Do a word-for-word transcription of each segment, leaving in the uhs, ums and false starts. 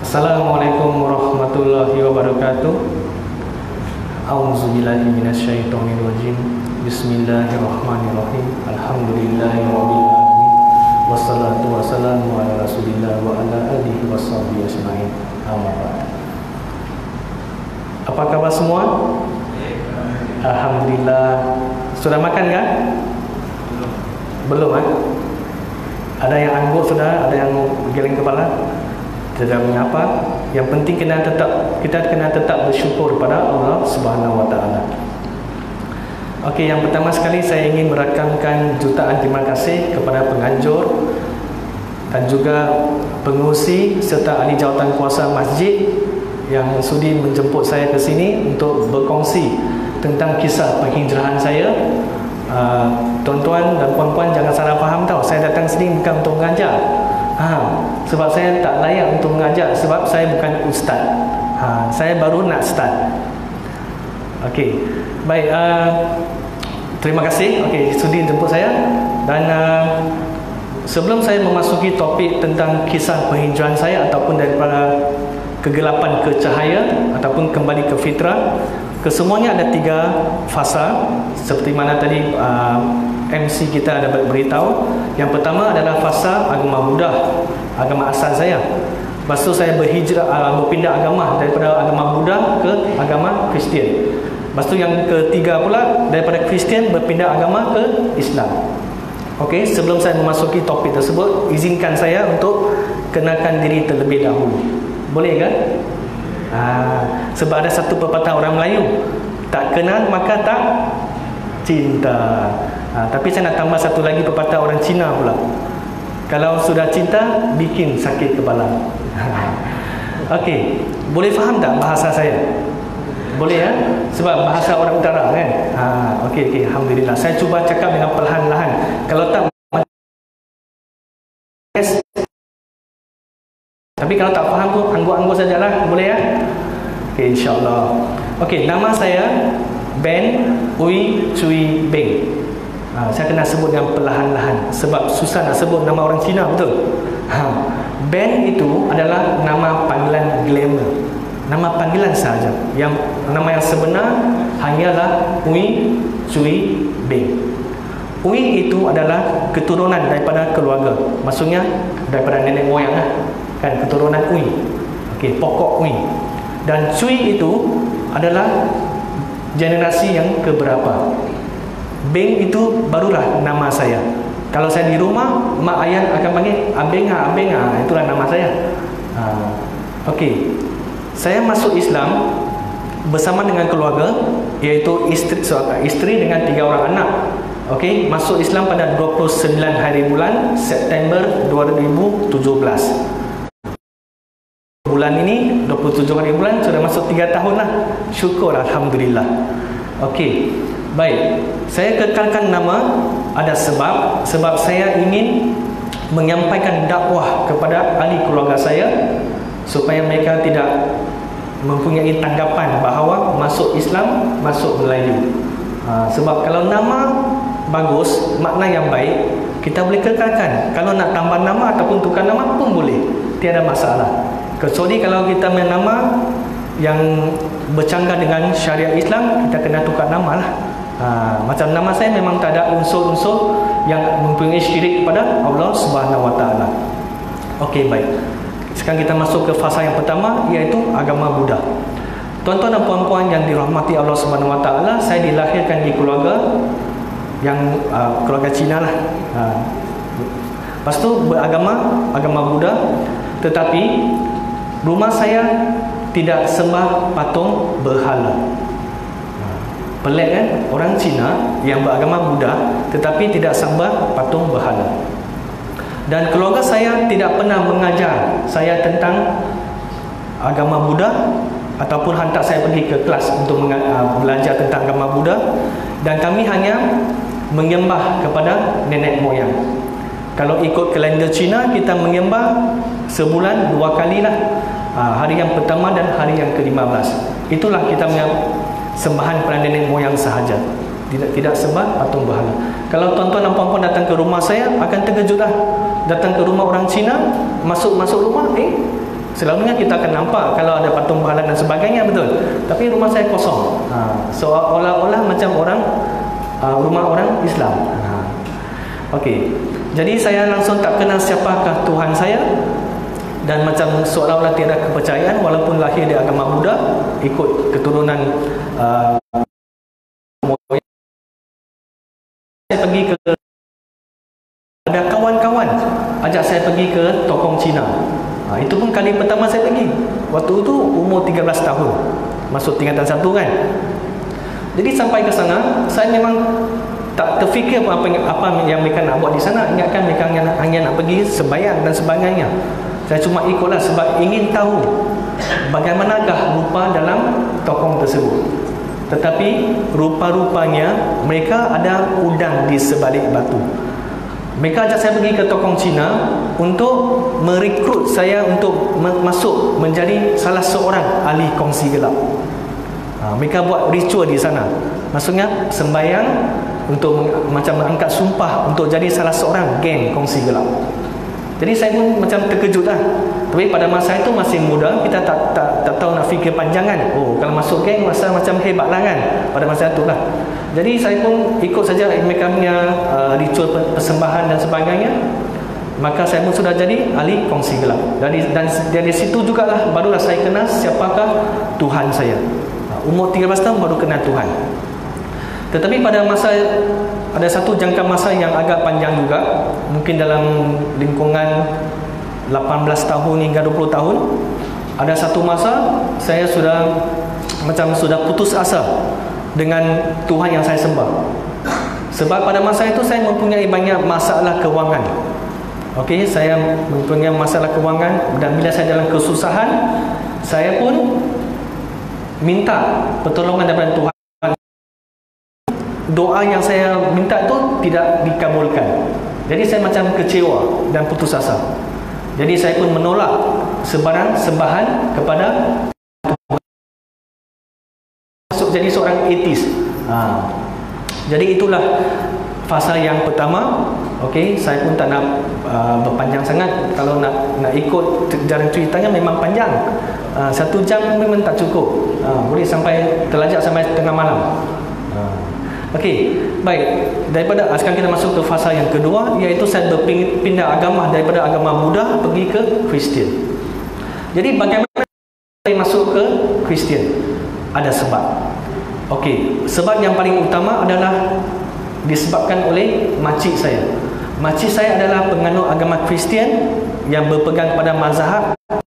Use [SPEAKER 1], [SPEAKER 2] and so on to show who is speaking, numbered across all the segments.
[SPEAKER 1] Assalamualaikum warahmatullahi wabarakatuh. A'udzubillahi minasyaitonirrajim. Bismillahirrahmanirrahim. Alhamdulillahirabbil alamin. Wassalatu wassalamu ala Rasulillah wa ala alihi washabihi ajmain. Amma ba'd. Apa kabar semua? Alhamdulillah. Sudah makan kan? Belum kan? Ada yang angguk sudah, ada yang geleng kepala. Tidak menyapa. Yang penting kena tetap kita kena tetap bersyukur pada Allah Subhanahu wa taala. Okey, yang pertama sekali saya ingin merakamkan jutaan terima kasih kepada penganjur dan juga pengurusi serta ahli jawatan kuasa masjid yang sudi menjemput saya ke sini untuk berkongsi tentang kisah penghijrahan saya. Uh, tuan-tuan dan puan-puan jangan salah faham tau, saya datang sini bukan untuk mengajar. Ha, sebab saya tak layak untuk mengajar, sebab saya bukan ustaz. Ha, saya baru nak start. Okey. Baik, uh, terima kasih okey sudi jemput saya. Dan uh, sebelum saya memasuki topik tentang kisah penghijrahan saya ataupun daripada kegelapan ke cahaya ataupun kembali ke fitrah, kesemuanya ada tiga fasa seperti mana tadi uh, M C kita ada beritahu. Yang pertama adalah fasa agama Buddha, agama asal saya. Lepas tu saya berhijrah, uh, berpindah agama daripada agama Buddha ke agama Kristian. Lepas tu yang ketiga pula daripada Kristian berpindah agama ke Islam. Okey, sebelum saya memasuki topik tersebut, izinkan saya untuk kenalkan diri terlebih dahulu. Boleh kan? Ha, sebab ada satu pepatah orang Melayu, tak kenal maka tak cinta. Ha, tapi saya nak tambah satu lagi pepatah orang Cina pula, kalau sudah cinta bikin sakit kepala. Okey, boleh faham tak bahasa saya? Boleh ya? Sebab bahasa orang utara kan. Ha, okey okey, alhamdulillah. Saya cuba cakap dengan perlahan-lahan. Kalau tak, tapi kalau tak faham tu angguk-angguk sajalah, boleh ya? Okey, insya-Allah. Okey, nama saya Ben Ui Cui Beng. Ha, saya kena sebut dengan perlahan-lahan sebab susah nak sebut nama orang Cina, betul? Ha, Ben itu adalah nama panggilan glamour, nama panggilan sahaja. Yang nama yang sebenar hanyalah Ui Cui Beng. Ui itu adalah keturunan daripada keluarga, maksudnya daripada nenek moyang lah, kan, keturunan Ui. Okey, pokok Ui. Dan Cui itu adalah generasi yang keberapa. Beng itu barulah nama saya. Kalau saya di rumah, mak ayah akan panggil abeng ah, abeng ah, itulah nama saya. Ha. Okey. Saya masuk Islam bersama dengan keluarga, iaitu isteri, isteri dengan tiga orang anak. Okey, masuk Islam pada dua puluh sembilan hari bulan September dua ribu tujuh belas. Bulan ini dua puluh tujuh hari bulan sudah masuk tiga tahun lah. Syukur, alhamdulillah. Okey. Baik, saya kekalkan nama ada sebab sebab saya ingin menyampaikan dakwah kepada ahli keluarga saya supaya mereka tidak mempunyai tanggapan bahawa masuk Islam masuk Melayu. Ha, sebab kalau nama bagus, makna yang baik, kita boleh kekalkan. Kalau nak tambah nama ataupun tukar nama pun boleh, tiada masalah. Kecuali kalau kita main nama yang bercanggah dengan syariat Islam, kita kena tukar nama lah. Ha, macam nama saya memang tak ada unsur-unsur yang mempunyai syirik kepada Allah Subhanahu wa taala. Okey, baik. Sekarang kita masuk ke fasa yang pertama, iaitu agama Buddha. Tuan-tuan dan puan-puan yang dirahmati Allah Subhanahu wa taala, saya dilahirkan di keluarga yang uh, keluarga Cina lah. Ha. Lepas tu beragama agama Buddha, tetapi rumah saya tidak sembah patung berhala. Pelik kan? Orang Cina yang beragama Buddha tetapi tidak sembah patung berhala. Dan keluarga saya tidak pernah mengajar saya tentang agama Buddha ataupun hantar saya pergi ke kelas untuk belajar tentang agama Buddha. Dan kami hanya menyembah kepada nenek moyang. Kalau ikut kalender Cina, kita menyembah sebulan dua kali lah. Hari yang pertama dan hari yang ke lima belas. Itulah kita menyembah sembahan pada nenek moyang sahaja, tidak tidak sembah patung berhala. Kalau tuan-tuan dan puan-puan datang ke rumah saya akan terkejutlah. Datang ke rumah orang Cina, masuk masuk rumah, eh Selalunya kita akan nampak kalau ada patung berhala dan sebagainya, betul. Tapi rumah saya kosong. Ha, seolah-olah macam orang uh, rumah orang Islam. Ha. Okey. Jadi saya langsung tak kenal siapakah Tuhan saya, dan macam seolah-olah tiada kepercayaan walaupun lahir di agama Buddha, ikut keturunan uh, saya pergi ke, ada kawan-kawan ajak saya pergi ke tokong Cina. Ha, itu pun kali pertama saya pergi. Waktu itu umur tiga belas tahun, masuk tingkatan satu kan. Jadi sampai ke sana, saya memang tak terfikir apa, apa yang mereka nak buat di sana. Ingatkan mereka hanya, hanya nak pergi sembahyang dan sebagainya. Saya cuma ikutlah sebab ingin tahu bagaimanakah rupa dalam tokong tersebut. Tetapi rupa-rupanya mereka ada udang di sebalik batu. Mereka ajak saya pergi ke tokong Cina untuk merekrut saya untuk masuk menjadi salah seorang ahli kongsi gelap. Ha, mereka buat ritual di sana. Maksudnya sembahyang untuk macam mengangkat sumpah untuk jadi salah seorang geng kongsi gelap. Jadi saya pun macam terkejut lah. Tapi pada masa itu masih muda, kita tak tak, tak tahu nak fikir panjang kan. Oh, kalau masuk geng masa macam hebat lah kan. Pada masa itu lah. Jadi saya pun ikut saja mereka punya uh, ritual persembahan dan sebagainya. Maka saya pun sudah jadi ahli kongsi gelap. Dari, dan dari situ jugalah barulah saya kenal siapakah Tuhan saya. Umur tiga belas tahun baru kenal Tuhan. Tetapi pada masa, ada satu jangka masa yang agak panjang juga, mungkin dalam lingkungan lapan belas tahun hingga dua puluh tahun, ada satu masa saya sudah macam sudah putus asa dengan Tuhan yang saya sembah. Sebab pada masa itu saya mempunyai banyak masalah kewangan. Okey, saya mempunyai masalah kewangan, dan bila saya dalam kesusahan, saya pun minta pertolongan daripada Tuhan. Doa yang saya minta itu tidak dikabulkan. Jadi saya macam kecewa dan putus asa. Jadi saya pun menolak sebarang sembahan kepada Tuhan. Masuk jadi seorang ateis. Ha. Jadi itulah fasa yang pertama. Okey, saya pun tak nak uh, berpanjang sangat. Kalau nak nak ikut jalan ceritanya memang panjang. Uh, satu jam memang tak cukup. Uh, boleh sampai terlajak sampai tengah malam. Uh. Okey, baik. Daripada sekarang kita masuk ke fasa yang kedua, iaitu saya berpindah agama daripada agama Buddha pergi ke Kristian. Jadi bagaimana saya masuk ke Kristian? Ada sebab. Okey, sebab yang paling utama adalah disebabkan oleh makcik saya. Makcik saya adalah penganut agama Kristian yang berpegang pada mazhab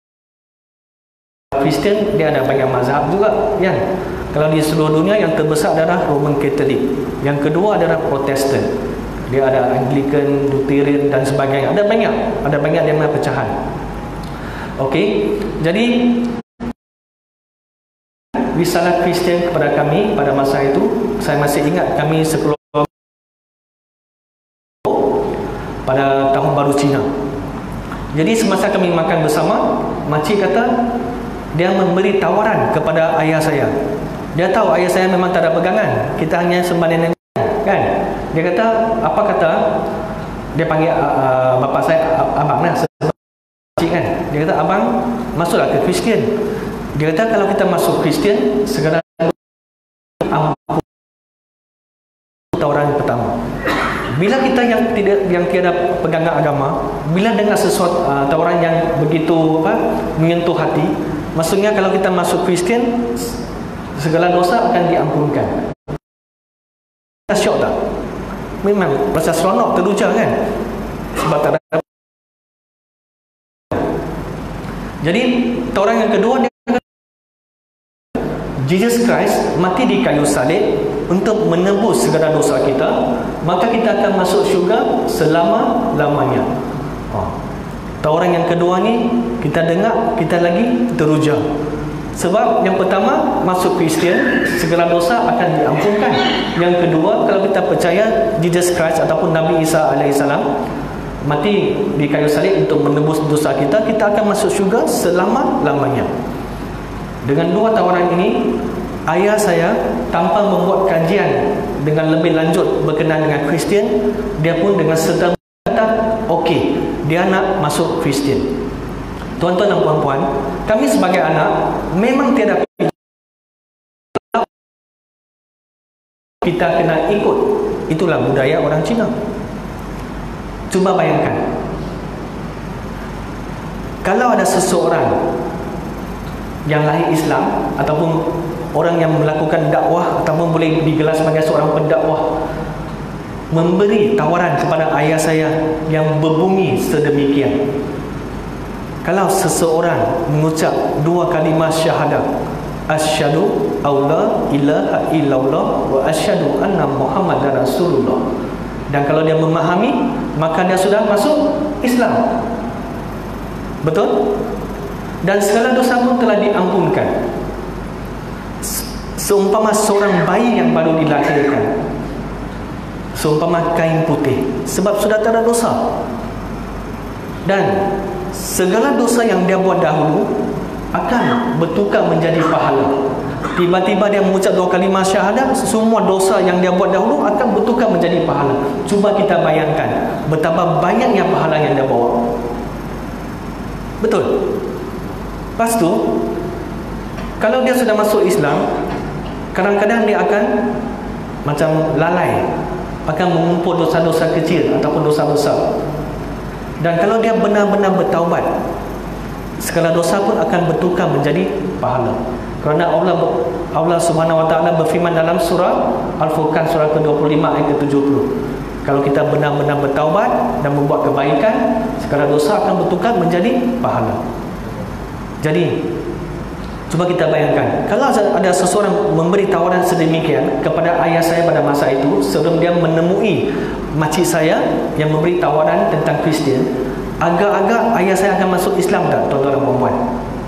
[SPEAKER 1] Kristian. Dia ada banyak mazhab juga, kan? Kalau di seluruh dunia yang terbesar adalah Roman Catholic. Yang kedua adalah Protestan. Dia ada Anglican, Lutheran dan sebagainya. Ada banyak, ada banyak yang pecahan. Okey, jadi risalah Kristian kepada kami pada masa itu, saya masih ingat kami sekeluarga pada tahun baru Cina. Jadi semasa kami makan bersama, makcik kata dia memberi tawaran kepada ayah saya. Dia tahu ayah saya memang tak ada pegangan, kita hanya sembah nenek kan. Dia kata, apa kata, dia panggil uh, bapa saya abang lah, makcik kan. Dia kata, abang masuklah ke Kristian. Dia kata kalau kita masuk Kristian, segala ampun. Tawaran pertama. Bila kita yang tidak yang tiada pegangan agama, bila dengar sesuatu uh, tawaran yang begitu apa menyentuh hati, maksudnya kalau kita masuk Kristian, segala dosa akan diampunkan. Syok tak? Memang rasa seronok, teruja kan? Sebab tak ada. Jadi tawaran yang kedua, dia Jesus Christ mati di kayu salib untuk menebus segala dosa kita, maka kita akan masuk syurga selama-lamanya. Oh. Tawaran yang kedua ni kita dengar, kita lagi teruja. Sebab yang pertama, masuk Kristian, segala dosa akan diampunkan. Yang kedua, kalau kita percaya Jesus Christ ataupun Nabi Isa alaihissalam mati di kayu salib untuk menebus dosa kita, kita akan masuk syurga selama-lamanya. Dengan dua tawaran ini, ayah saya tanpa membuat kajian dengan lebih lanjut berkenaan dengan Kristian, dia pun dengan serta kata okey, dia nak masuk Kristian. Tuan-tuan dan puan-puan, kami sebagai anak memang tiada, kita kena ikut. Itulah budaya orang Cina. Cuba bayangkan, kalau ada seseorang yang lahir Islam ataupun orang yang melakukan dakwah ataupun boleh digelar sebagai seorang pendakwah, memberi tawaran kepada ayah saya yang berbunyi sedemikian, kalau seseorang mengucap dua kalimah syahadat, asyhadu alla ilaha illallah wa asyhadu anna muhammadar rasulullah, dan kalau dia memahami, maka dia sudah masuk Islam. Betul? Dan segala dosa pun telah diampunkan. Seumpama seorang bayi yang baru dilahirkan, seumpama kain putih, sebab sudah tak ada dosa. Dan segala dosa yang dia buat dahulu akan bertukar menjadi pahala. Tiba-tiba dia mengucap dua kalimah syahadat, semua dosa yang dia buat dahulu akan bertukar menjadi pahala. Cuba kita bayangkan betapa banyaknya pahala yang dia bawa. Betul? Lepas tu, kalau dia sudah masuk Islam, kadang-kadang dia akan macam lalai, akan mengumpul dosa-dosa kecil ataupun dosa besar. Dan kalau dia benar-benar bertaubat, segala dosa pun akan bertukar menjadi pahala. Kerana Allah Allah Subhanahu Wa Taala berfirman dalam surah Al-Furqan surah ke dua puluh lima ayat ke tujuh puluh, kalau kita benar-benar bertaubat dan membuat kebaikan, segala dosa akan bertukar menjadi pahala. Jadi cuba kita bayangkan, kalau ada seseorang memberi tawaran sedemikian kepada ayah saya pada masa itu, sebelum dia menemui makcik saya yang memberi tawaran tentang Kristian, agak-agak ayah saya akan masuk Islam tak, tuan-tuan dan puan-puan?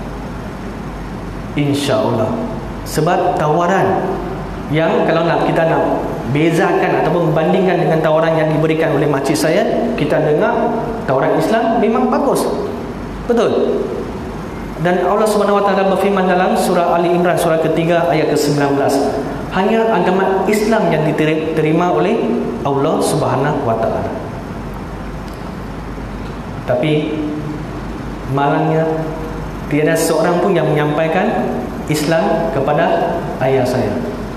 [SPEAKER 1] InsyaAllah. Sebab tawaran yang kalau nak kita nak bezakan ataupun membandingkan dengan tawaran yang diberikan oleh makcik saya, kita dengar tawaran Islam memang bagus. Betul? Dan Allah Subhanahu Wa Taala berfirman dalam surah Ali Imran surah ketiga ayat ke sembilan belas, hanya agama Islam yang diterima oleh Allah Subhanahu Wa Taala. Tapi malangnya tiada seorang pun yang menyampaikan Islam kepada ayah saya.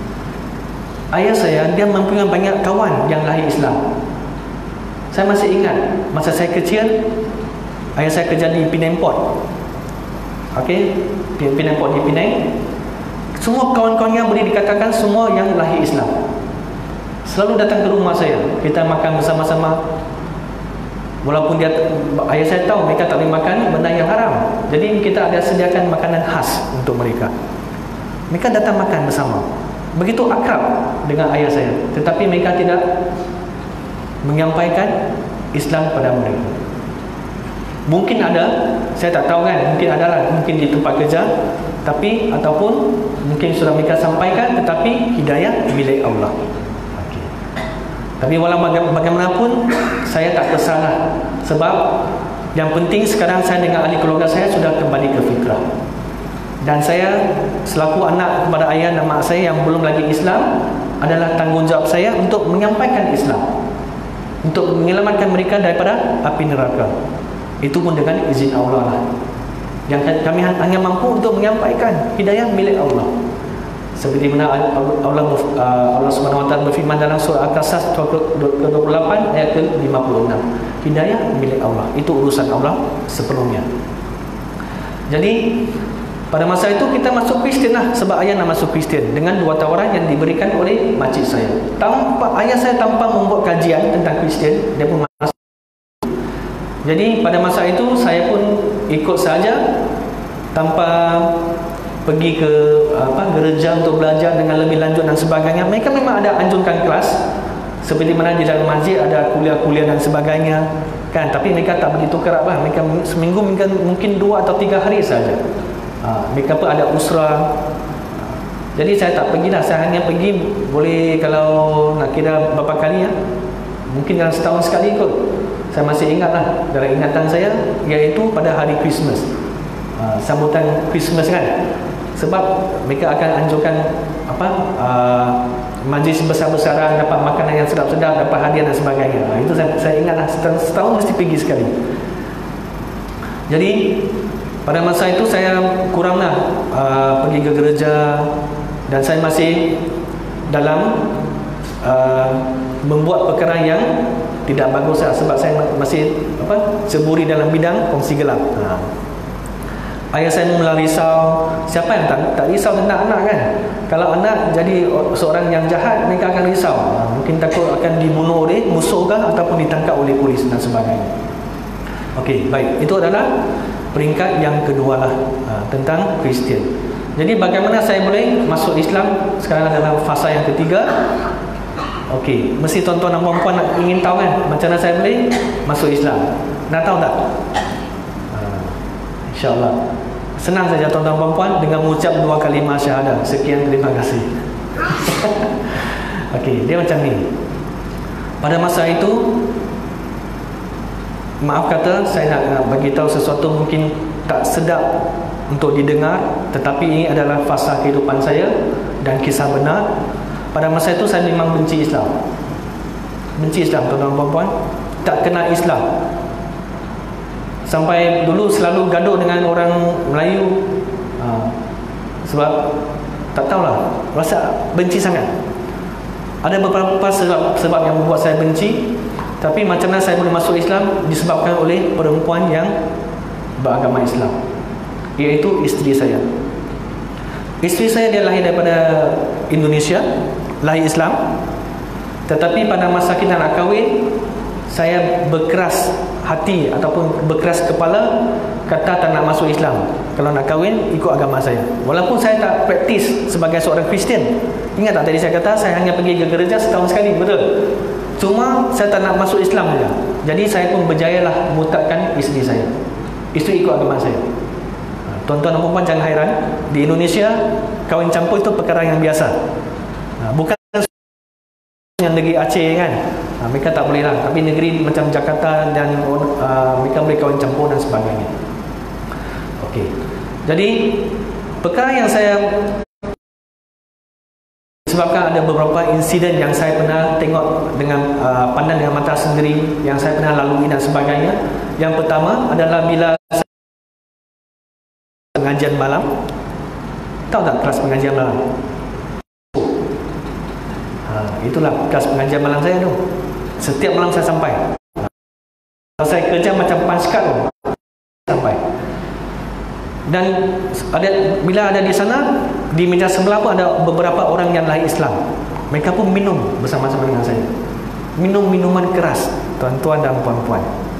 [SPEAKER 1] Ayah saya dia mempunyai banyak kawan yang lahir Islam. Saya masih ingat masa saya kecil, ayah saya kerja di Penang Port. Okey, Penang Port di Penang. Semua kawan-kawannya boleh dikatakan semua yang lahir Islam. Selalu datang ke rumah saya, kita makan bersama-sama. Walaupun dia, ayah saya tahu mereka tak boleh makan benda yang haram, jadi kita ada sediakan makanan khas untuk mereka. Mereka datang makan bersama, begitu akrab dengan ayah saya. Tetapi mereka tidak menyampaikan Islam pada mereka. Mungkin ada, saya tak tahu kan, mungkin ada lah, mungkin di tempat kerja, tapi ataupun mungkin sudah mereka sampaikan, tetapi hidayah milik Allah. Okay. Tapi walau bagaimanapun, saya tak kesalah. Sebab yang penting sekarang saya dengan ahli keluarga saya sudah kembali ke fitrah. Dan saya selaku anak kepada ayah dan mak saya yang belum lagi Islam, adalah tanggungjawab saya untuk menyampaikan Islam, untuk menyelamatkan mereka daripada api neraka. Itu pun dengan izin Allah lah. Yang kami hanya mampu untuk menyampaikan hidayah milik Allah. Seperti mana Allah Allah Subhanahu Wa Taala berfirman dalam surah Al-Qasas ke dua puluh lapan ayat ke lima puluh enam. Hidayah milik Allah. Itu urusan Allah sepenuhnya. Jadi pada masa itu kita masuk Kristian lah, sebab ayah nak masuk Kristian dengan dua tawaran yang diberikan oleh makcik saya. Tanpa ayah saya tanpa membuat kajian tentang Kristian, dia pun masuk. Jadi pada masa itu saya pun ikut saja tanpa pergi ke apa gereja untuk belajar dengan lebih lanjut dan sebagainya. Mereka memang ada anjurkan kelas seperti mana di dalam masjid ada kuliah-kuliah dan sebagainya kan, tapi mereka tak begitu kerap lah. Mereka seminggu mungkin, mungkin dua atau tiga hari saja. Ha, mereka pun ada usra. Jadi saya tak pergilah, saya hanya pergi boleh kalau nak kira berapa kali ya, mungkin dalam setahun sekali kot. Saya masih ingat lah, dalam ingatan saya, iaitu pada hari Christmas, uh, sambutan Christmas kan. Sebab mereka akan anjurkan apa uh, majlis besar-besaran, dapat makanan yang sedap-sedap, dapat hadiah dan sebagainya. uh, Itu saya, saya ingat lah, setahun, setahun mesti pergi sekali. Jadi Pada masa itu saya kuranglah uh, pergi ke gereja, dan saya masih dalam uh, membuat perkara yang tidak bagus lah, sebab saya masih apa ceburi dalam bidang kongsi gelap. Ha. Ayah saya mula risau. Siapa yang tak, tak risau tentang anak kan? Kalau anak jadi seorang yang jahat, mereka akan risau. Ha. Mungkin takut akan dibunuh oleh musuh kah, ataupun ditangkap oleh polis dan sebagainya. Okey, baik. Itu adalah peringkat yang kedua lah, ha, tentang Kristian. Jadi bagaimana saya boleh masuk Islam? Sekarang adalah fasa yang ketiga. Okey, mesti tuan-tuan dan puan-puan nak ingin tahu kan, macam mana saya boleh masuk Islam? Nak tahu tak? Ha, InsyaAllah. Senang saja tuan-tuan dan puan-puan dengan mengucap dua kalimah syahadah. Sekian, terima kasih. Okey, dia macam ni. Pada masa itu, maaf kata, saya nak, nak bagi tahu sesuatu mungkin tak sedap untuk didengar, tetapi ini adalah fasa kehidupan saya dan kisah benar. Pada masa itu saya memang benci Islam. Benci Islam, tuan-tuan dan puan-puan. Tak kenal Islam. Sampai dulu selalu gaduh dengan orang Melayu. Ha, sebab tak tahulah, rasa benci sangat. Ada beberapa sebab, sebab yang membuat saya benci. Tapi macam mana saya boleh masuk Islam? Disebabkan oleh perempuan yang beragama Islam, iaitu isteri saya. Isteri saya dia lahir daripada Indonesia, lahir Islam. Tetapi pada masa kita nak kahwin, saya berkeras hati ataupun berkeras kepala, kata tak nak masuk Islam. Kalau nak kahwin, ikut agama saya. Walaupun saya tak praktis sebagai seorang Kristian. Ingat tak tadi saya kata saya hanya pergi ke gereja setahun sekali, betul? Cuma saya tak nak masuk Islam saja. Jadi saya pun berjayalah murtadkan isteri saya. Isteri ikut agama saya. Tuan-tuan dan puan-puan jangan hairan, di Indonesia kahwin campur itu perkara yang biasa. Bukan yang negeri Aceh kan, mereka tak boleh lah. Tapi negeri macam Jakarta dan uh, mereka boleh kahwin campur dan sebagainya. Okey. Jadi perkara yang saya sebabkan ada beberapa insiden yang saya pernah tengok dengan uh, pandang dengan mata sendiri, yang saya pernah lalui dan sebagainya. Yang pertama adalah bila pengajian malam. Tahu tak kelas pengajian malam? Ha, itulah kelas pengajian malam saya tu. Setiap malam saya sampai. Kalau saya kerja macam panskal tu, sampai. Dan ada, bila ada di sana, di meja sebelah pun ada beberapa orang yang lahir Islam. Mereka pun minum bersama-sama dengan saya. Minum minuman keras, tuan-tuan dan puan-puan.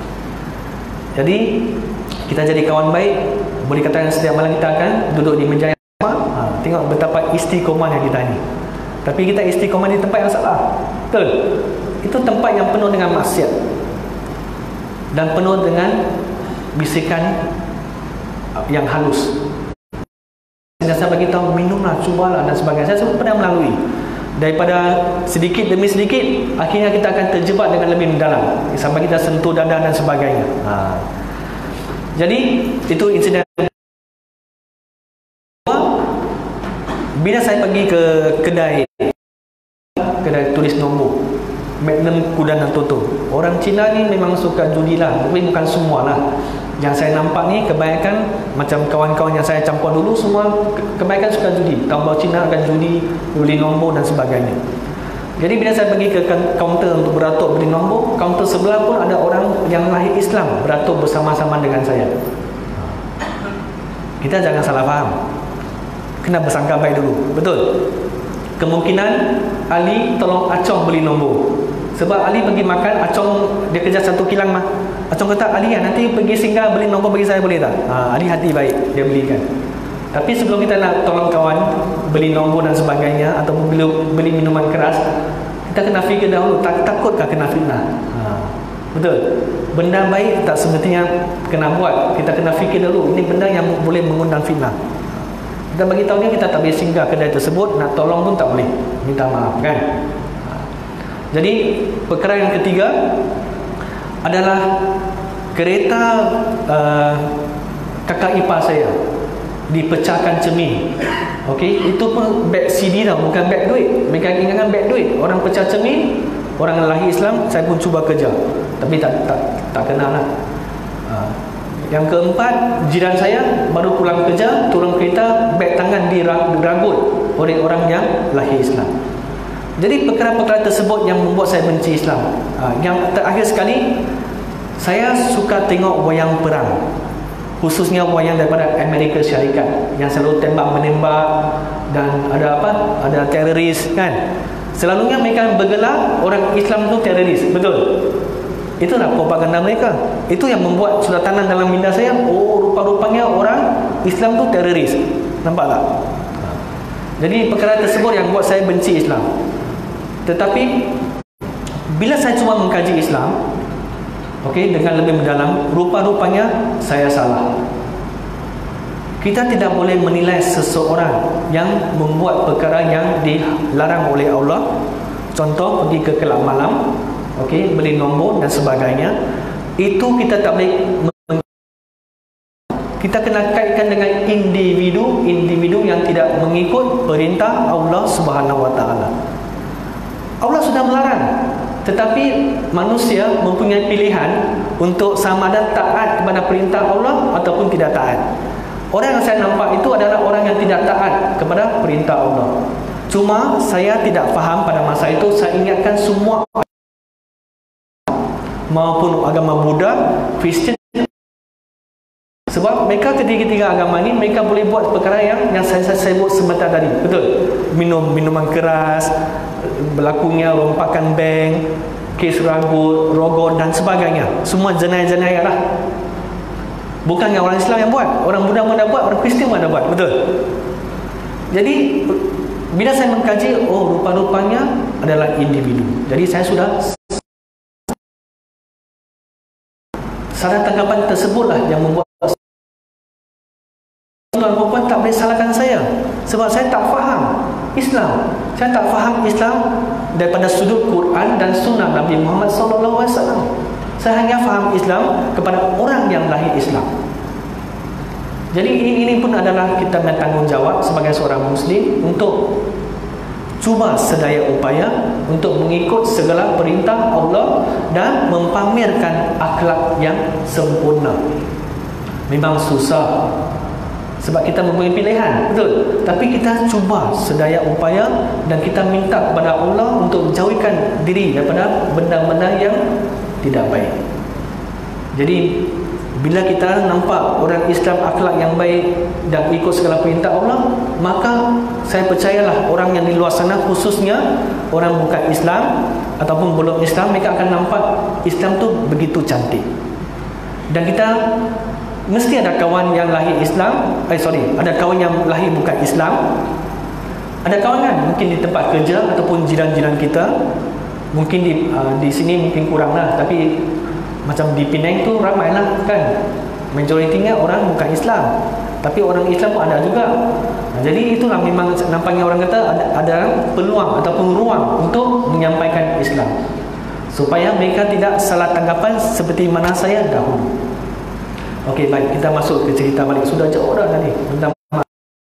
[SPEAKER 1] Jadi kita jadi kawan baik. Boleh katakan setiap malam kita akan duduk di meja yang sama. Ha, tengok betapa istiqomahnya kita ni. Tapi kita istiqomah di tempat yang salah. Betul? Itu tempat yang penuh dengan maksiat dan penuh dengan bisikan yang halus. Saya bagi tahu, minumlah, cubalah dan sebagainya. Saya pernah melalui. Daripada sedikit demi sedikit, akhirnya kita akan terjebak dengan lebih mendalam sampai kita sentuh dada dan sebagainya. Ha. Jadi itu insiden. Bila saya pergi ke kedai kedai tulis nombor Magnum, Kuda dan Toto, orang Cina ni memang suka judi lah, tapi bukan semua lah. Yang saya nampak ni kebanyakan macam kawan-kawan yang saya campur dulu, semua kebanyakan suka judi. Tahu bahawa Cina akan judi, beli nombor dan sebagainya. Jadi bila saya pergi ke kaunter untuk beratur beli nombor, kaunter sebelah pun ada orang yang lahir Islam beratur bersama-sama dengan saya. Kita jangan salah faham. Kena bersangka baik dulu. Betul? Kemungkinan Ali tolong Acong beli nombor. Sebab Ali pergi makan, Acong dia kerja satu kilang mah. Acong kata, Ali ya, nanti pergi singgah beli nombor bagi saya boleh tak? Ha, Ali hati baik, dia belikan. Tapi sebelum kita nak tolong kawan beli nombor dan sebagainya, atau beli, beli minuman keras, kita kena fikir dahulu, tak, takutkah kena fitnah? Ha, betul? Benda baik tak semestinya kena buat. Kita kena fikir dahulu, ini benda yang boleh mengundang fitnah. Kita bagi tahu dia, kita tak boleh singgah kedai tersebut, nak tolong pun tak boleh, minta maaf kan. Jadi perkara yang ketiga adalah kereta uh, kakak ipar saya dipecahkan cermin. Okey, itu pun beg C D tau, bukan beg duit. Mereka ingatkan beg duit. Orang pecah cermin, orang lahir Islam, saya pun cuba kerja, tapi tak tak tak kenal lah. Uh, Yang keempat, jiran saya baru pulang kerja, turun kereta, beg tangan diragut oleh orang yang lahir Islam. Jadi perkara-perkara tersebut yang membuat saya benci Islam. Ha, yang terakhir sekali, saya suka tengok wayang perang, khususnya wayang daripada Amerika Syarikat yang selalu tembak-menembak dan ada apa? Ada teroris kan. Selalunya mereka bergelar orang Islam itu teroris, betul? Itulah propaganda mereka. Itu yang membuat sudah tanam dalam minda saya, oh rupa-rupanya orang Islam itu teroris. Nampak tak? Jadi perkara tersebut yang buat saya benci Islam. Tetapi bila saya cuba mengkaji Islam, okey, dengan lebih mendalam, rupa-rupanya saya salah. Kita tidak boleh menilai seseorang yang membuat perkara yang dilarang oleh Allah. Contoh, pergi ke kelab malam, okey, beli nombor dan sebagainya. Itu kita tak boleh, kita kena kaitkan dengan individu individu yang tidak mengikut perintah Allah Subhanahu Wa Taala. Allah sudah melarang, tetapi manusia mempunyai pilihan untuk sama ada taat kepada perintah Allah ataupun tidak taat. Orang yang saya nampak itu adalah orang yang tidak taat kepada perintah Allah. Cuma saya tidak faham pada masa itu. Saya ingatkan semua maupun agama Buddha, Kristian, sebab mereka ketiga-tiga agama ini mereka boleh buat perkara yang yang saya, saya sebut sebentar tadi, betul? Minum minuman keras, berlakunya rompakan bank, kes ragut, rogot dan sebagainya. Semua jenayah-jenayah lah. Bukan orang Islam yang buat, orang Buddha pun dah buat, orang Kristian pun dah buat, betul? Jadi bila saya mengkaji, oh rupa-rupanya adalah individu. Jadi saya sudah salah tanggapan tersebutlah yang membuat tuan perempuan tak boleh salahkan saya, sebab saya tak faham Islam. Saya tak faham Islam daripada sudut Quran dan sunnah Nabi Muhammad sallallahu alaihi wasallam. Saya hanya faham Islam kepada orang yang lahir Islam. Jadi ini, ini pun adalah kita punya tanggungjawab sebagai seorang Muslim untuk cuba sedaya upaya untuk mengikut segala perintah Allah dan mempamerkan akhlak yang sempurna. Memang susah sebab kita mempunyai pilihan, betul? Tapi kita cuba sedaya upaya dan kita minta kepada Allah untuk jauhkan diri daripada benda-benda yang tidak baik. Jadi bila kita nampak orang Islam akhlak yang baik dan ikut segala perintah Allah, maka saya percayalah orang yang di luar sana, khususnya orang bukan Islam ataupun belum Islam, mereka akan nampak Islam tu begitu cantik. Dan kita mesti ada kawan yang lahir Islam, eh sorry, ada kawan yang lahir bukan Islam. Ada kawan kan, mungkin di tempat kerja ataupun jiran-jiran kita. Mungkin di uh, di sini mungkin kurang lah, tapi macam di Penang tu ramai lah kan. Majoritinya orang bukan Islam, tapi orang Islam pun ada juga. Nah, jadi itulah memang nampaknya orang kata ada, ada peluang ataupun ruang untuk menyampaikan Islam, supaya mereka tidak salah tanggapan seperti mana saya dahulu. Okey, baik, kita masuk ke cerita balik. Sudah jauh dah tadi. Minta maaf.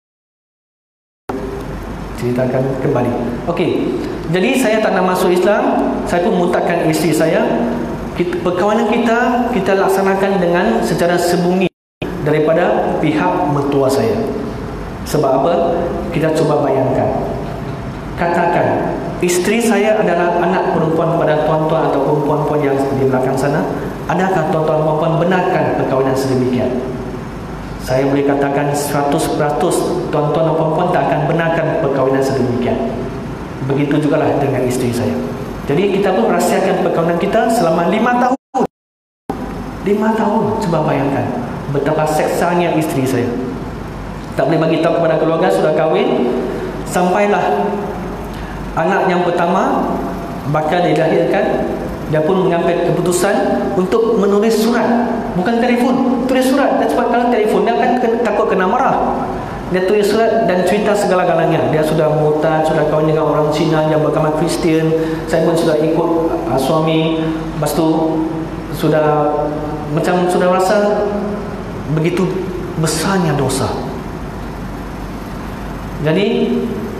[SPEAKER 1] Ceritakan kembali. Okey. Jadi saya tak nak masuk Islam, saya pun murtadkan isteri saya. Kita, perkawanan kita kita laksanakan dengan secara sembunyi daripada pihak mertua saya. Sebab apa? Kita cuba bayangkan. Katakan isteri saya adalah anak perempuan pada tuan-tuan atau puan-puan yang di belakang sana. Adakah tuan-tuan dan puan benarkan perkawinan sedemikian? Saya boleh katakan seratus peratus tuan-tuan dan puan-puan tak akan benarkan perkawinan sedemikian. Begitu jugalah dengan isteri saya. Jadi kita pun rahsiakan perkawinan kita selama lima tahun. Lima tahun, cuba bayangkan betapa seksanya isteri saya. Tak boleh bagi tahu kepada keluarga sudah kahwin. Sampailah anak yang pertama bakal dilahirkan, dia pun mengambil keputusan untuk menulis surat, bukan telefon, tulis surat. Dan sebab kalau telefon dia akan takut kena marah. Dia tulis surat dan cerita segala-galanya. Dia sudah murtad, sudah kahwin dengan orang Cina yang beragama Kristian. Saya pun sudah ikut uh, suami. Lepas tu sudah macam sudah rasa begitu besarnya dosa. Jadi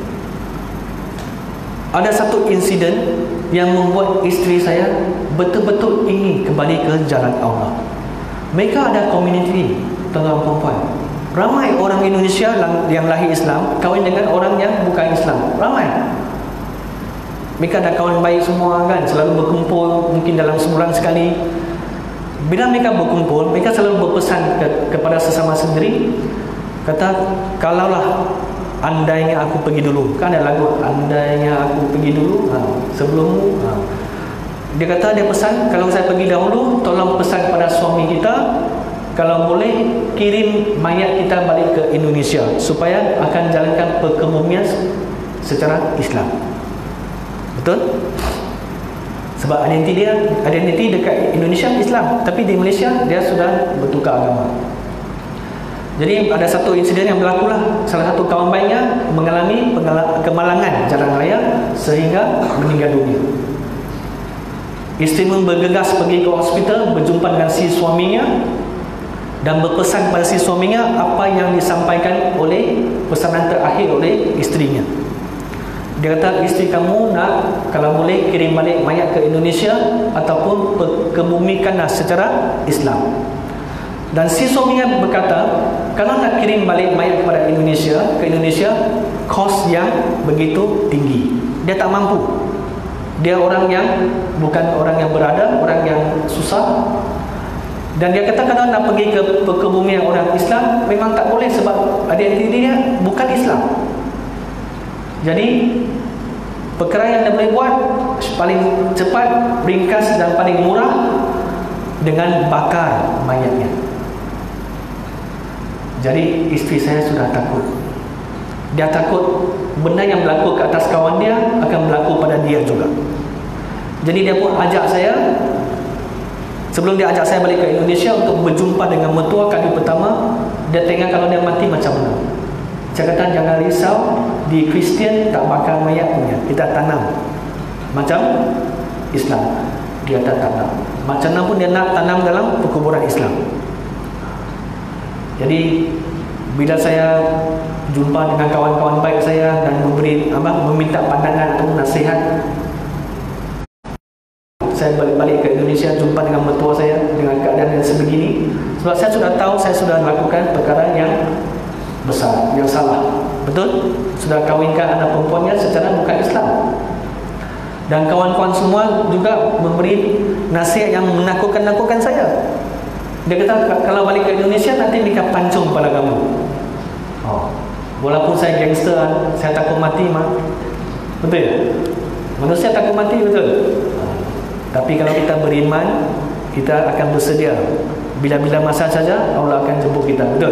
[SPEAKER 1] ada satu insiden yang membuat isteri saya betul-betul ingin kembali ke jalan Allah. Mereka ada komuniti tuan-tuan perempuan. Ramai orang Indonesia yang lahir Islam kahwin dengan orang yang bukan Islam. Ramai. Mereka ada kawan baik semua kan, selalu berkumpul mungkin dalam sebulan sekali. Bila mereka berkumpul, mereka selalu berpesan ke, kepada sesama sendiri, kata, kalaulah andainya aku pergi dulu. Kan ada lagu, andainya aku pergi dulu, ha, sebelummu, ha. Dia kata, dia pesan, kalau saya pergi dahulu, tolong pesan kepada suami kita, kalau boleh kirim mayat kita balik ke Indonesia, supaya akan jalankan perkebumian secara Islam. Betul? Sebab identiti dia, identiti dekat Indonesia Islam, tapi di Malaysia dia sudah bertukar agama. Jadi ada satu insiden yang berlaku lah. Salah satu kawan baiknya mengalami kemalangan jalan raya sehingga meninggal dunia. Isteri pun bergegas pergi ke hospital, berjumpa dengan si suaminya dan berpesan pada si suaminya apa yang disampaikan oleh pesanan terakhir oleh isterinya. Dia kata, isteri kamu nak, kalau boleh kirim balik mayat ke Indonesia ataupun kebumikanlah secara Islam. Dan si suaminya berkata, kalau nak kirim balik mayat kepada Indonesia, ke Indonesia, kos yang begitu tinggi, dia tak mampu. Dia orang yang bukan orang yang berada, orang yang susah. Dan dia kata, kalau nak pergi ke kebumian orang Islam, memang tak boleh sebab identiti dia bukan Islam. Jadi perkara yang dia boleh buat paling cepat, ringkas dan paling murah dengan bakar mayatnya. Jadi isteri saya sudah takut. Dia takut benda yang berlaku ke atas kawan dia akan berlaku pada dia juga. Jadi dia pun ajak saya, sebelum dia ajak saya balik ke Indonesia untuk berjumpa dengan mertua kali pertama, dia tengok kalau dia mati macam mana. Saya kata, jangan risau, di Kristian tak bakar mayat punya, kita tanam macam Islam. Dia tak tanam macam mana pun dia nak tanam dalam perkuburan Islam. Jadi bila saya jumpa dengan kawan-kawan baik saya dan memberi apa, meminta pandangan atau nasihat, saya balik-balik ke Indonesia, jumpa dengan mertua saya dengan keadaan yang sebegini, sebab saya sudah tahu saya sudah lakukan perkara yang besar, yang salah. Betul? Sudah kawinkan anak perempuannya secara bukan Islam. Dan kawan-kawan semua juga memberi nasihat yang menakutkan-nakutkan saya. Dia kata, kalau balik ke Indonesia nanti mereka pancung kepala kamu. Oh, walaupun saya gangster, saya takut mati mah. Betul ya? Manusia takut mati, betul? Tapi kalau kita beriman, kita akan bersedia. Bila-bila masa saja Allah akan jemput kita. Betul?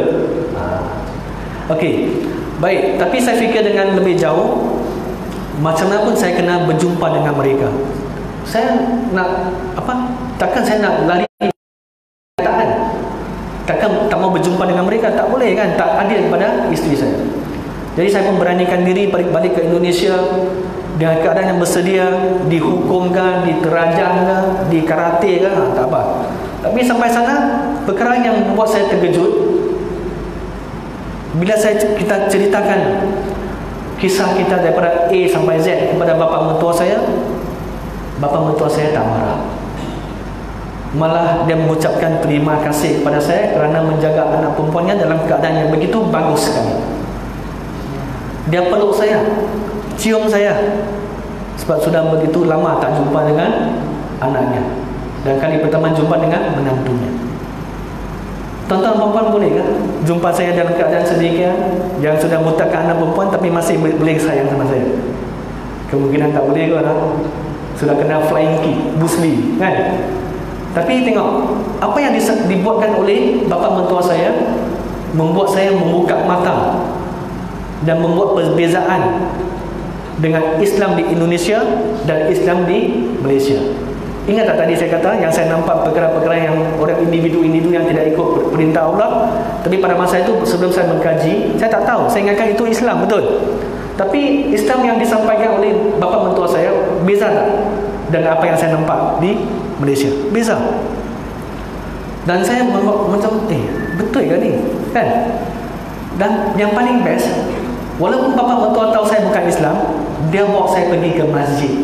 [SPEAKER 1] Okey, baik. Tapi saya fikir dengan lebih jauh, macam mana pun saya kena berjumpa dengan mereka. Saya nak apa? Takkan saya nak lari? Takkan. Takkan tak mau berjumpa dengan mereka? Tak boleh kan? Tak adil kepada isteri saya. Jadi saya pun beranikan diri balik-balik ke Indonesia dengan keadaan yang bersedia, dihukumkan, diterajangkan, dikarate kan? Tak apa. Tapi sampai sana, perkara yang membuat saya terkejut, bila saya kita ceritakan kisah kita daripada A sampai Z kepada bapa mertua saya, bapa mertua saya tak marah. Malah dia mengucapkan terima kasih kepada saya kerana menjaga anak perempuannya dalam keadaan yang begitu bagus sekali. Dia peluk saya, cium saya, sebab sudah begitu lama tak jumpa dengan anaknya, dan kali pertama jumpa dengan menantunya. Tuan-tuan perempuan boleh kan jumpa saya dalam keadaan sedemikian, yang sudah mutakan anak perempuan tapi masih boleh sayang sama saya? Kemungkinan tak boleh kot lah. Sudah kena flying kick, Bruce Lee kan. Tapi tengok apa yang dibuatkan oleh bapa mertua saya, membuat saya membuka mata dan membuat perbezaan dengan Islam di Indonesia dan Islam di Malaysia. Ingat tak tadi saya kata yang saya nampak perkara-perkara yang orang individu-individu yang tidak ikut perintah Allah. Tapi pada masa itu sebelum saya mengkaji, saya tak tahu, saya ingatkan itu Islam, betul. Tapi Islam yang disampaikan oleh bapa mertua saya beza tak dengan apa yang saya nampak di Malaysia? Beza. Dan saya macam eh betul ke ni kan? Dan yang paling best, walaupun bapa mertua tahu saya bukan Islam, dia bawa saya pergi ke masjid.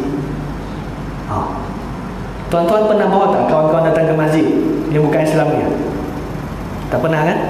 [SPEAKER 1] Ha. Tuan-tuan pernah bawa tak kawan-kawan datang ke masjid yang bukan Islam ni? Tak pernah kan?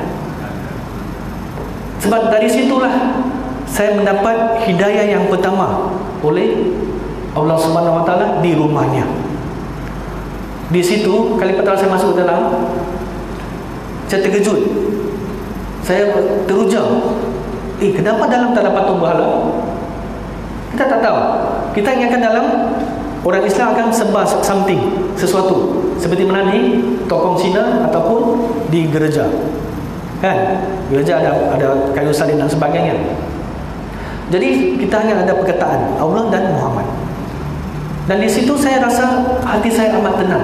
[SPEAKER 1] Sebab dari situlah saya mendapat hidayah yang pertama oleh Allah Subhanahu Wa Taala di rumahnya. Di situ kali pertama saya masuk dalam, saya terkejut, saya teruja. Eh, kenapa dalam tak ada patung berhala? Kita tak tahu. Kita ingatkan dalam orang Islam akan sembah something, sesuatu, seperti mana di tokong Cina ataupun di gereja. Kan? Gereja ada ada kayu salib dan sebagainya. Jadi kita hanya ada perkataan Allah dan Muhammad. Dan di situ saya rasa hati saya amat tenang.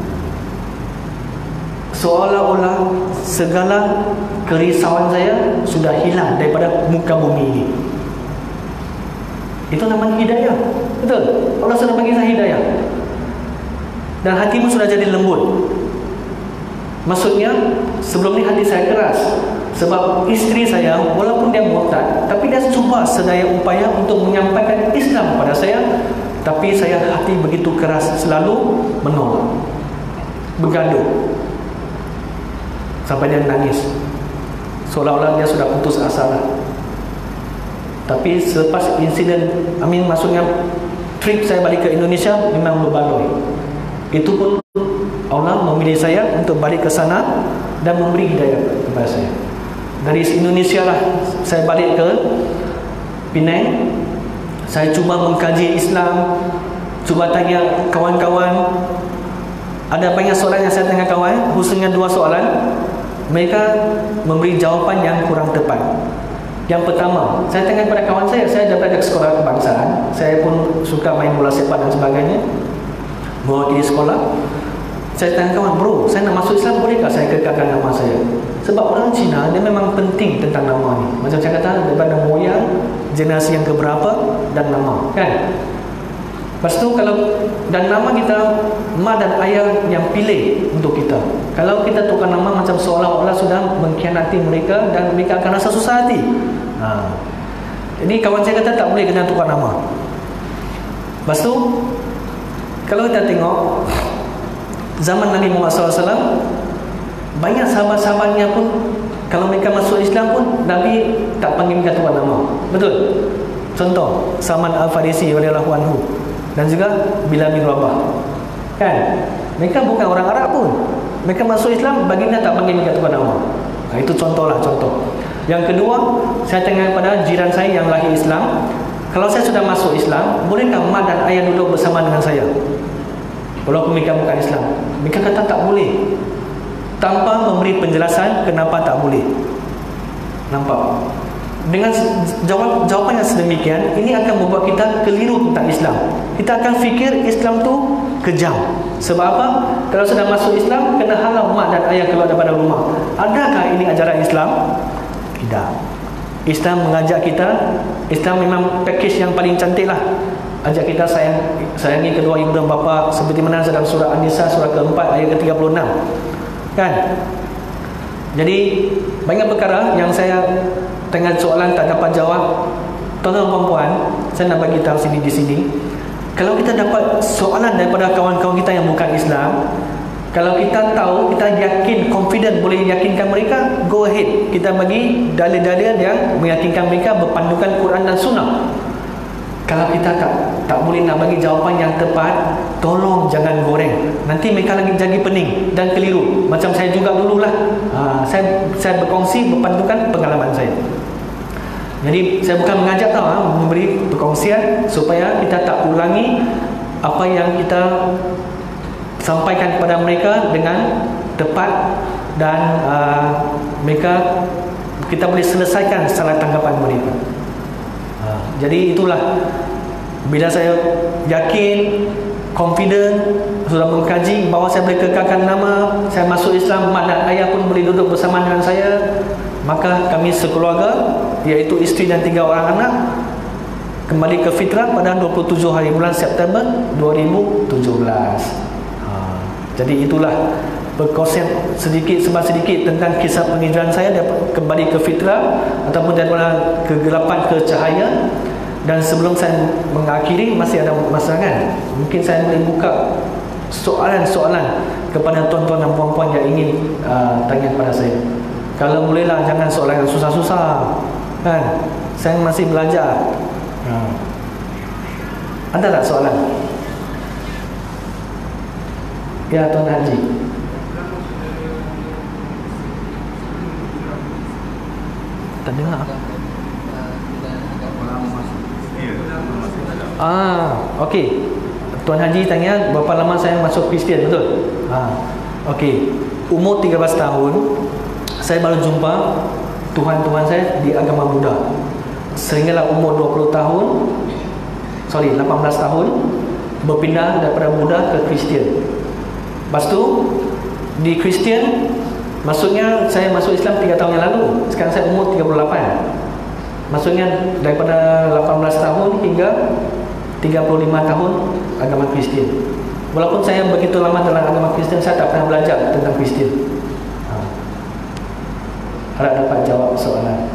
[SPEAKER 1] Seolah-olah segala kerisauan saya sudah hilang daripada muka bumi ini. Itu namanya hidayah. Betul? Allah sudah bagi saya hidayah. Dan hatimu sudah jadi lembut. Maksudnya, sebelum ni hati saya keras. Sebab isteri saya, walaupun dia murtad, tapi dia cuba sedaya upaya untuk menyampaikan Islam kepada saya. Tapi saya hati begitu keras, selalu menolak, bergaduh, sampai dia nangis, seolah-olah dia sudah putus asa lah. Tapi selepas insiden, amin, maksudnya trip saya balik ke Indonesia, memang berbaloi. Itu pun Allah memilih saya untuk balik ke sana dan memberi hidayah kepada saya. Dari Indonesia lah saya balik ke Penang. Saya cuba mengkaji Islam, cuba tanya kawan-kawan. Ada banyak soalan yang saya tanya kawan, khususnya dua soalan. Mereka memberi jawapan yang kurang tepat. Yang pertama, saya tanya kepada kawan saya, saya dah belajar sekolah kebangsaan, saya pun suka main bola sepak dan sebagainya, mewakili sekolah. Saya tanya kawan, bro, saya nak masuk Islam, bolehkah saya kekalkan nama saya? Sebab orang Cina, dia memang penting tentang nama ni. Macam saya kata, daripada moyang, generasi yang keberapa, dan nama, kan? Lepas tu kalau, dan nama kita, mak dan ayah yang pilih untuk kita. Kalau kita tukar nama macam seolah-olah sudah mengkhianati mereka, dan mereka akan rasa susah hati. Ha. Jadi kawan saya kata tak boleh kena tukar nama. Lepas tu, kalau kita tengok zaman Nabi Muhammad sallallahu alaihi wasallam, banyak sahabat-sahabatnya pun kalau mereka masuk Islam pun Nabi tak panggil mereka tukar nama. Betul? Contoh Salman Al-Farisi radhiyallahu anhu, dan juga Bilal bin Rabah, kan? Mereka bukan orang Arab pun, mereka masuk Islam, baginda tak panggil mereka tukar nama. Nah, itu contohlah contoh. Yang kedua, saya tanya kepada jiran saya yang lahir Islam, kalau saya sudah masuk Islam, bolehkah mak dan ayah duduk bersama dengan saya walaupun mereka bukan Islam? Mereka kata tak boleh, tanpa memberi penjelasan kenapa tak boleh. Nampak? Dengan jawab, jawapan yang sedemikian, ini akan membuat kita keliru tentang Islam. Kita akan fikir Islam tu kejam. Sebab apa? Kalau sudah masuk Islam, kena halau mak dan ayah keluar daripada rumah. Adakah ini ajaran Islam? Tidak. Islam mengajak kita, Islam memang package yang paling cantik lah. Ajak kita sayang, sayangi kedua ibu dan bapa, seperti mana dalam surah An-Nisa surah keempat ayat ke tiga puluh enam, kan? Jadi banyak perkara yang saya tengah soalan tak dapat jawab. Tuan-tuan dan puan, saya nak bagi tahu sini di sini. Kalau kita dapat soalan daripada kawan-kawan kita yang bukan Islam, kalau kita tahu, kita yakin, confident boleh yakinkan mereka, go ahead. Kita bagi dalil-dalil yang meyakinkan mereka berpandukan Quran dan Sunnah. Kalau kita tak tak boleh nak bagi jawapan yang tepat, tolong jangan goreng. Nanti mereka lagi jadi pening dan keliru. Macam saya juga dululah. Ha, saya saya berkongsi berpandukan pengalaman saya. Jadi saya bukan mengajak tau, ha, memberi perkongsian supaya kita tak ulangi apa yang kita sampaikan kepada mereka dengan tepat, dan uh, mereka kita boleh selesaikan salah tanggapan mereka. Uh, jadi itulah, bila saya yakin, confident, sudah mengkaji bahawa saya boleh kekalkan nama, saya masuk Islam, mak dan ayah pun boleh duduk bersama dengan saya, maka kami sekeluarga, iaitu isteri dan tiga orang anak, kembali ke fitrah pada dua puluh tujuh hari bulan September dua ribu tujuh belas. Jadi itulah perkongsian sedikit sebab sedikit tentang kisah penghijrahan saya kembali ke fitrah ataupun daripada kegelapan ke cahaya. Dan sebelum saya mengakhiri, masih ada masa kan? Mungkin saya boleh buka soalan-soalan kepada tuan-tuan dan puan-puan yang ingin uh, tanya kepada saya. Kalau bolehlah jangan soalan yang susah-susah, kan? Saya masih belajar. Ha. Ada tak soalan? Ya, Tuan Haji. Tak dengar. Ah, okey. Tuan Haji tanya berapa lama saya masuk Kristian, betul? Ah, okey. Umur tiga belas tahun saya baru jumpa Tuhan-Tuhan saya di agama Buddha. Sehinggalah umur dua puluh tahun, sorry, lapan belas tahun berpindah daripada Buddha ke Kristian. Lepas tu di Kristian, maksudnya saya masuk Islam tiga tahun yang lalu. Sekarang saya umur tiga puluh lapan. Maksudnya daripada lapan belas tahun hingga tiga puluh lima tahun agama Kristian. Walaupun saya begitu lama dalam agama Kristian, saya tak pernah belajar tentang Kristian. Ha. Harap dapat jawab soalan.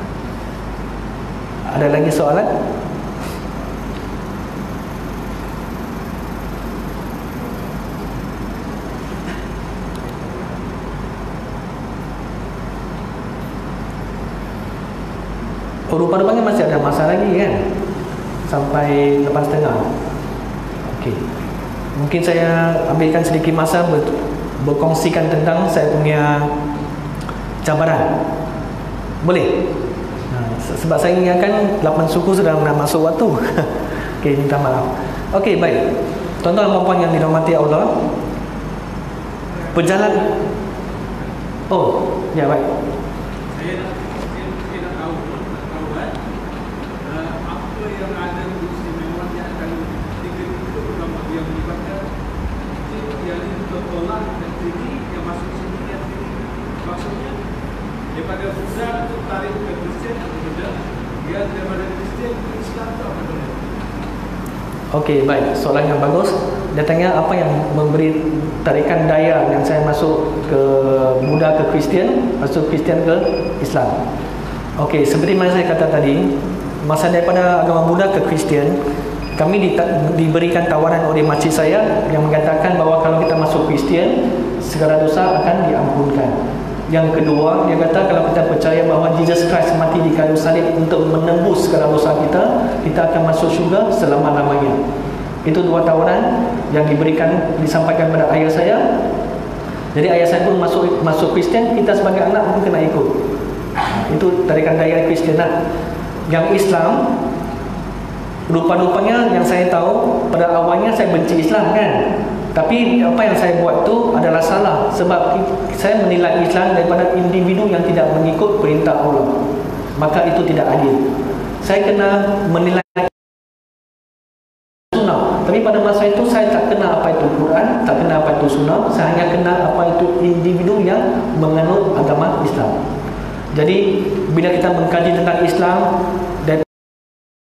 [SPEAKER 1] Ada lagi soalan? Oh, rupa-rupanya masih ada masa lagi kan? Sampai lepas setengah. Okey. Mungkin saya ambilkan sedikit masa ber, berkongsikan tentang saya punya cabaran. Boleh? Nah, sebab saya ingatkan lapan suku sudah nak masuk waktu. Okey, minta maaf. Okey, baik. Tuan-tuan dan puan yang dirahmati Allah, berjalan. Oh, ya baik.
[SPEAKER 2] Daripada Buddha itu tarik ke Kristian atau Buddha, dia daripada Kristian ke Islam itu apa benda?
[SPEAKER 1] Okey, baik. Soalan yang bagus. Dia tanya apa yang memberi tarikan daya yang saya masuk ke Buddha ke Kristian, masuk Kristian ke Islam. Okey, seperti mana saya kata tadi, masa daripada agama Buddha ke Kristian, kami di, diberikan tawaran oleh makcik saya yang mengatakan bahawa kalau kita masuk Kristian, segala dosa akan diampunkan. Yang kedua, dia kata kalau kita percaya bahawa Jesus Christ mati di kayu salib untuk menembus segala dosa kita, kita akan masuk syurga selama-lamanya. Itu dua tawaran yang diberikan, disampaikan kepada ayah saya. Jadi ayah saya pun masuk masuk Kristian, kita sebagai anak pun kena ikut. Itu tarikan daya Kristian. Yang Islam, rupa-rupanya yang saya tahu, pada awalnya saya benci Islam kan. Tapi apa yang saya buat tu adalah salah, sebab saya menilai Islam daripada individu yang tidak mengikut perintah Allah. Maka itu tidak adil. Saya kena menilai sunnah. Tapi pada masa itu saya tak kenal apa itu Quran, tak kenal apa itu sunnah. Saya hanya kenal apa itu individu yang menganut agama Islam. Jadi bila kita mengkaji tentang Islam dan